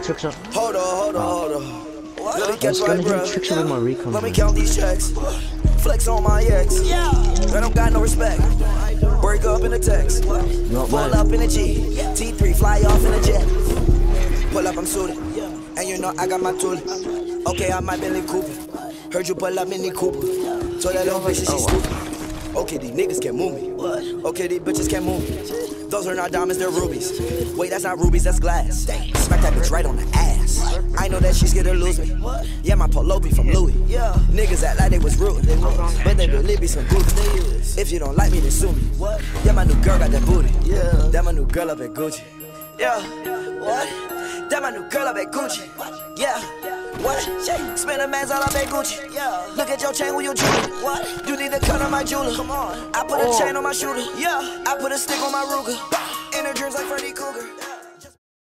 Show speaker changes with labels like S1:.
S1: tricks up.
S2: Hold on. Let me catch my breath.
S1: Tricks up with my recon.
S2: Let me count these checks. Flex on my ex. I don't got no respect. Break up in the text. Pull up in the G. T3 fly off in a jet. Pull up, I'm suited. And you know I got my tool. Okay, I might Billy Cooper. Heard you pull up Mini Cooper. Told that little bitch that she stupid. Okay, these niggas can't move me. Okay, these bitches can't move me. Those are not diamonds, they're rubies. Wait, that's not rubies, that's glass. Smack that bitch right on the ass. I know that she's scared to lose me. Yeah, my polo be from Louis. Niggas act like they was rude, but they really be some Gucci. If you don't like me, then sue me. Yeah, my new girl got that booty. That my new girl up at Gucci. Yeah, what? That my new girl up at Gucci. Yeah, what? Spend a man's all up at Gucci. Look at your chain with your jewelry. What? You need to cut on my jeweler. Come on. I put a chain on my shooter. Yeah, I put a stick on my Ruger. In her dreams like Freddy Krueger.